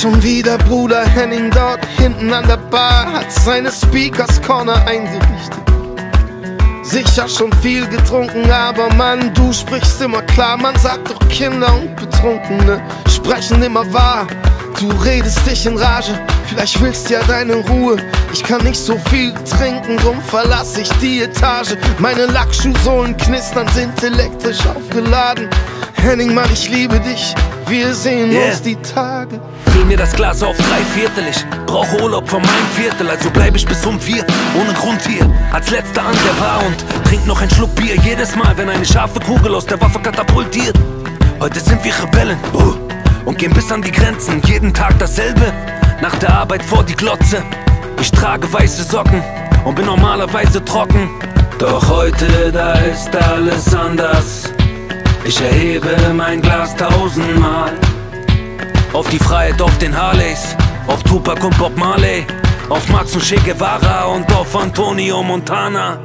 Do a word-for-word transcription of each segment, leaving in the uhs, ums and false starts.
schon wieder Bruder Henning dort hinten an der Bar, hat seine Speakers Corner eingerichtet. Sicher schon viel getrunken, aber Mann, du sprichst immer klar. Man sagt doch, Kinder und Betrunkene sprechen immer wahr. Du redest dich in Rage, vielleicht willst ja deine Ruhe. Ich kann nicht so viel trinken, drum verlass ich die Etage. Meine Lackschuhsohlen knistern, sind elektrisch aufgeladen. Henning, Mann, ich liebe dich, wir sehen yeah. uns die Tage. Füll mir das Glas auf drei Viertel, ich brauche Urlaub von meinem Viertel. Also bleib ich bis um vier, ohne Grund hier, als letzter an der Bar und trink noch ein Schluck Bier. Jedes Mal, wenn eine scharfe Kugel aus der Waffe katapultiert. Heute sind wir Rebellen uh, und gehen bis an die Grenzen. Jeden Tag dasselbe, nach der Arbeit vor die Glotze. Ich trage weiße Socken und bin normalerweise trocken. Doch heute, da ist alles anders. Ich erhebe mein Glas tausendmal. Auf die Freiheit, auf den Harleys, auf Tupac und Bob Marley, auf Max und Che Guevara und auf Antonio Montana.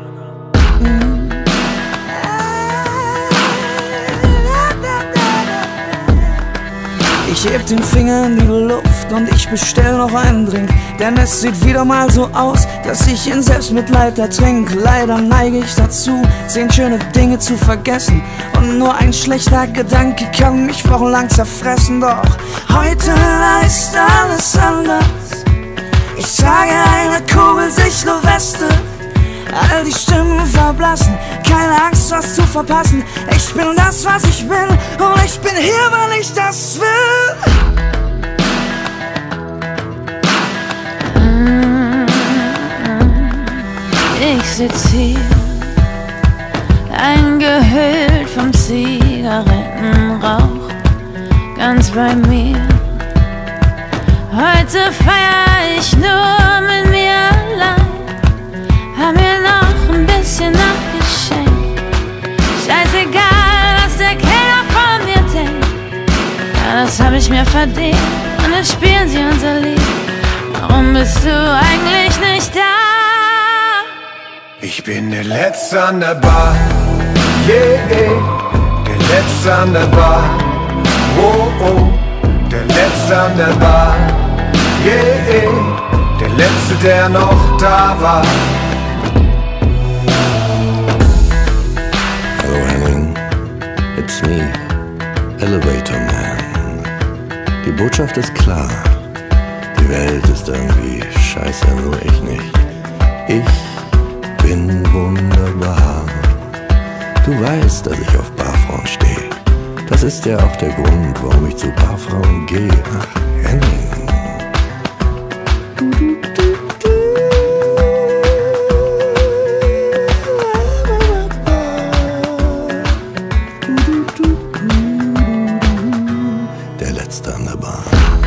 Ich heb den Finger in die Luft und ich bestell noch einen Drink. Denn es sieht wieder mal so aus, dass ich in Selbstmitleid ertrink. Leider neige ich dazu, zehn schöne Dinge zu vergessen. Und nur ein schlechter Gedanke kann mich wochenlang zerfressen. Doch heute ist alles anders. Ich trage eine kugelsichere Weste. All die Stimmen verblassen, keine Angst, was zu verpassen. Ich bin das, was ich bin, und ich bin hier, weil ich das will. Ich sitz hier, eingehüllt vom Zigarettenrauch, ganz bei mir. Heute feier ich nur mit mir allein. Hab mir noch ein bisschen nachgeschenkt. Scheißegal, was der Kellner von mir denkt. Ja, das hab ich mir verdient. Und jetzt spielen sie unser Lied. Warum bist du eigentlich nicht da? Ich bin der Letzte an der Bar. Yeah, der Letzte an der Bar. Oh, oh, der Letzte an der Bar. Yeah, der Letzte, der noch da war. It's me, Elevator Man. Die Botschaft ist klar. Die Welt ist irgendwie scheiße, nur ich nicht. Ich bin wunderbar. Du weißt, dass ich auf Barfrauen stehe. Das ist ja auch der Grund, warum ich zu Barfrauen gehe. Ach, Henning. Der Letzte an der Bar.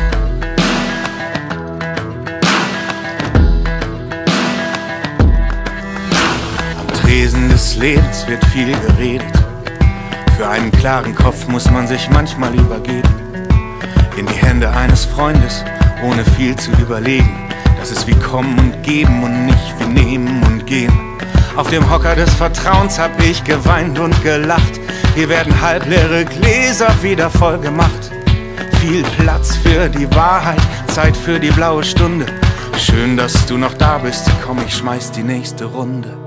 Am Tresen des Lebens wird viel geredet. Für einen klaren Kopf muss man sich manchmal übergeben. In die Hände eines Freundes, ohne viel zu überlegen. Das ist wie kommen und geben und nicht wie nehmen und gehen. Auf dem Hocker des Vertrauens hab ich geweint und gelacht. Hier werden halbleere Gläser wieder voll gemacht. Viel Platz für die Wahrheit, Zeit für die blaue Stunde. Schön, dass du noch da bist, komm, ich schmeiß die nächste Runde.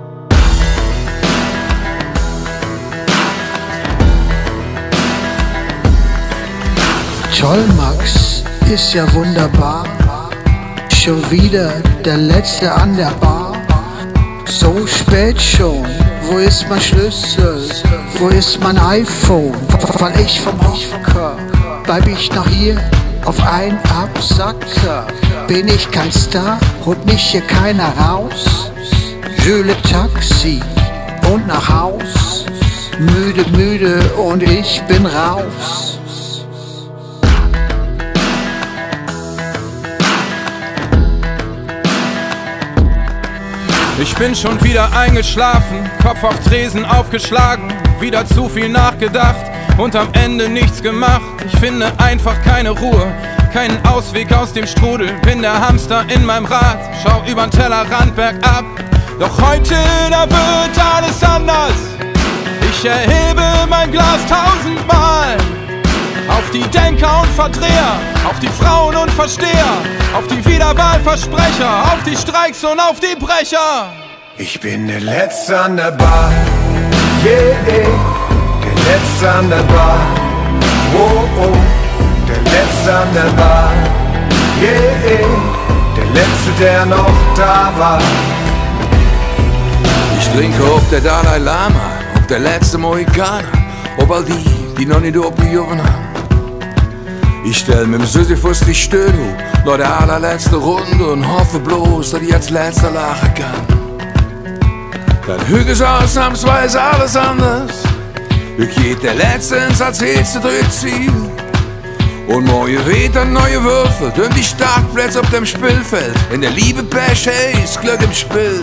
Toll, Max, ist ja wunderbar. Schon wieder der Letzte an der Bar. So spät schon, wo ist mein Schlüssel? Wo ist mein iPhone? Weil ich vom Hocker bleib ich noch hier auf einen Absacker. Bin ich kein Star, holt mich hier keiner raus. Jule Taxi und nach Haus. Müde, müde und ich bin raus. Ich bin schon wieder eingeschlafen, Kopf auf Tresen aufgeschlagen, wieder zu viel nachgedacht und am Ende nichts gemacht. Ich finde einfach keine Ruhe, keinen Ausweg aus dem Strudel. Bin der Hamster in meinem Rad, schau übern Tellerrand bergab. Doch heute, da wird alles anders. Ich erhebe mein Glas tausendmal. auf die Denker und Verdreher, auf die Frauen und Versteher, auf die Wiederwahlversprecher, auf die Streiks und auf die Brecher. Ich bin der Letzte an der Bar, yeah, der Letzte an der Bar, oh, oh, der Letzte an der Bar, yeah, der Letzte, der noch da war. Ich trinke ob der Dalai Lama, ob der letzte Mohikaner, ob all die, die noch nicht abgejogen haben. Ich stell mit dem Sisyphus die Stöhne nach der allerletzte Runde und hoffe bloß, dass ich als letzter lachen kann. Dann hüge es ausnahmsweise alles anders. Ich geht der Letzte ins als letzte Ziel. Und morgen weht ein neue Würfel, und die Startplätze auf dem Spielfeld. In der Liebe Pech, hey, ist Glück im Spiel.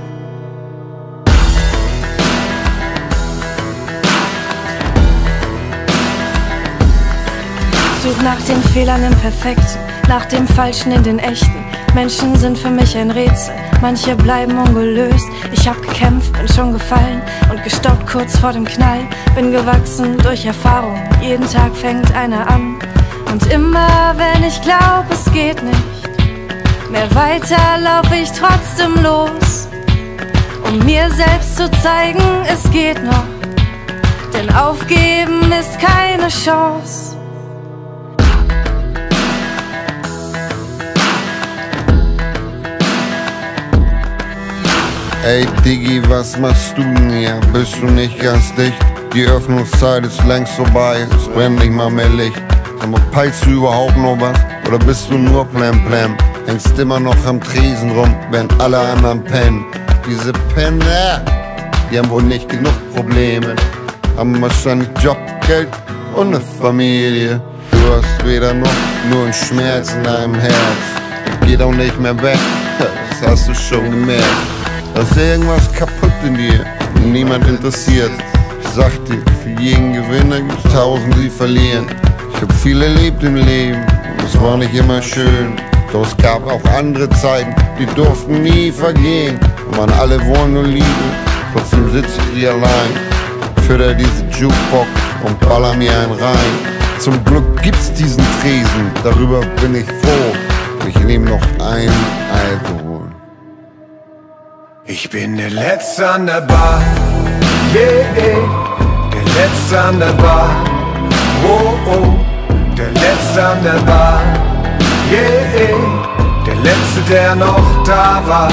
Such nach den Fehlern im Perfekten, nach dem Falschen in den Echten. Menschen sind für mich ein Rätsel, manche bleiben ungelöst. Ich hab gekämpft, bin schon gefallen und gestoppt kurz vor dem Knall. Bin gewachsen durch Erfahrung, jeden Tag fängt einer an. Und immer wenn ich glaub, es geht nicht mehr weiter, lauf ich trotzdem los, um mir selbst zu zeigen, es geht noch. Denn aufgeben ist keine Chance. Ey Diggi, was machst du denn hier? Bist du nicht ganz dicht? Die Öffnungszeit ist längst vorbei, es brennt nicht mal mehr Licht. Aber peilst du überhaupt noch was? Oder bist du nur Plam Plam? Hängst immer noch am Tresen rum, während alle anderen pennen. Diese Penner, die haben wohl nicht genug Probleme. Haben wahrscheinlich Job, Geld und eine Familie. Du hast weder noch nur einen Schmerz in deinem Herz. Geht auch nicht mehr weg, das hast du schon gemerkt. Da ist irgendwas kaputt in dir und niemand interessiert. Ich sag dir, für jeden Gewinner gibt's tausend, die verlieren. Ich hab viel erlebt im Leben und es war nicht immer schön. Doch es gab auch andere Zeiten, die durften nie vergehen. Und man alle wollen nur Liebe, trotzdem sitz ich hier allein. Fütter diese Jukebox und baller mir einen rein. Zum Glück gibt's diesen Tresen, darüber bin ich froh. Ich nehme noch einen Alkohol. Ich bin der Letzte an der Bar, yeah, der Letzte an der Bar, oh, oh, der Letzte an der Bar, yeah, der Letzte, der noch da war.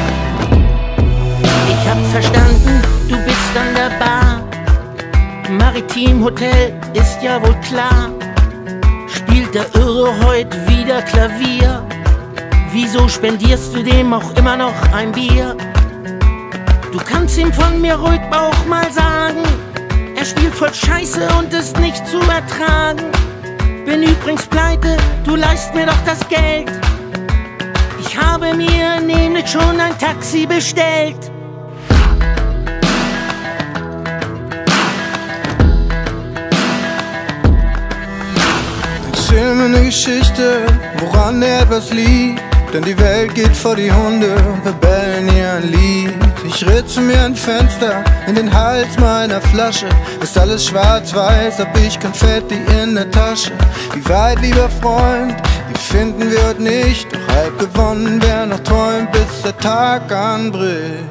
Ich hab verstanden, du bist an der Bar. Maritim Hotel ist ja wohl klar. Spielt der Irre heute wieder Klavier? Wieso spendierst du dem auch immer noch ein Bier? Du kannst ihm von mir ruhig auch mal sagen, er spielt voll Scheiße und ist nicht zu ertragen. Bin übrigens pleite, du leihst mir doch das Geld. Ich habe mir nämlich schon ein Taxi bestellt. Erzähl mir eine Geschichte, woran dir etwas liegt. Denn die Welt geht vor die Hunde und wir bellen ihr ein Lied. Ich ritze mir ein Fenster in den Hals meiner Flasche. Ist alles schwarz-weiß, hab ich Konfetti in der Tasche. Wie weit, lieber Freund, die finden wir heute nicht. Doch halb gewonnen, wer noch träumt, bis der Tag anbricht.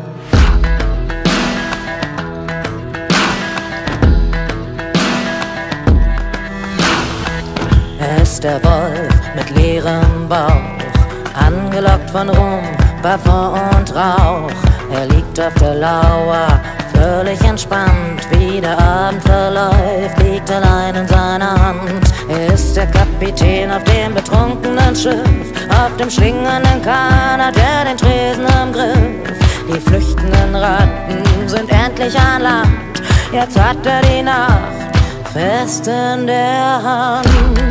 Er ist der Wolf mit leerem Bauch, angelockt von Rum, Parfum und Rauch. Er liegt auf der Lauer, völlig entspannt. Wie der Abend verläuft, liegt allein in seiner Hand. Er ist der Kapitän auf dem betrunkenen Schiff, auf dem schlingernden Kahn hat er den Tresen im Griff. Die flüchtenden Ratten sind endlich an Land, jetzt hat er die Nacht fest in der Hand.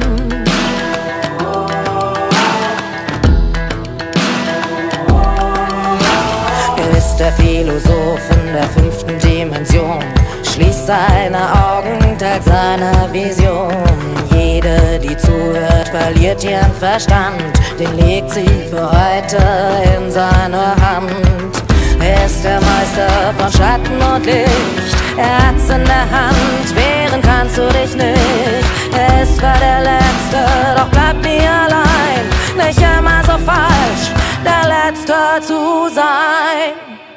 Der Philosoph in der fünften Dimension schließt seine Augen, teilt seine Vision. Jede, die zuhört, verliert ihren Verstand. Den legt sie für heute in seine Hand. Er ist der Meister von Schatten und Licht, Er hat's in der Hand, wehren kannst du dich nicht. Es war der Letzte, doch bleib nie allein. Nicht immer so falsch, der Letzte zu sein.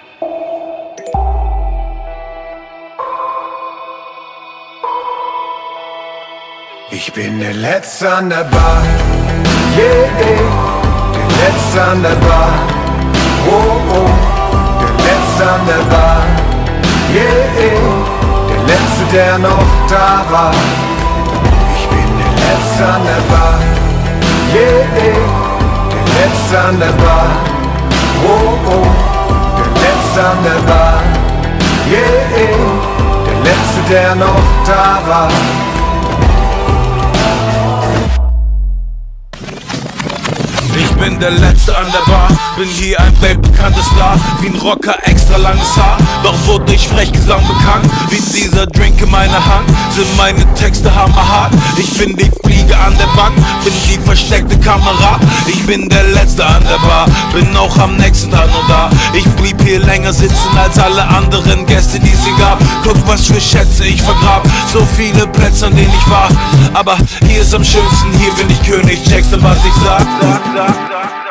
Ich bin der Letzte an der Bar, yeah, der Letzte an der Bar, oh, oh, der Letzte an der Bar, yeah, der Letzte, der noch da war. Ich bin der Letzte an der Bar, yeah, der Letzte an der Bar, oh, oh, der Letzte an der Bar, yeah, der Letzte, der noch da war. Ich bin der Letzte an der Bar, bin hier ein weltbekannter Star. Wie ein Rocker, extra langes Haar, doch wurde ich Sprechgesang bekannt. Wie dieser Drink in meiner Hand, sind meine Texte hammerhart. Ich bin die Fliege an der Wand, bin die versteckte Kamera. Ich bin der Letzte an der Bar, bin auch am nächsten Tag noch da. Ich blieb hier länger sitzen als alle anderen Gäste, die es hier gab. Guck, was für Schätze ich vergrab, so viele Plätze, an denen ich war. Aber hier ist am schönsten, hier bin ich König, checkst du, was ich sag? Da, da, da.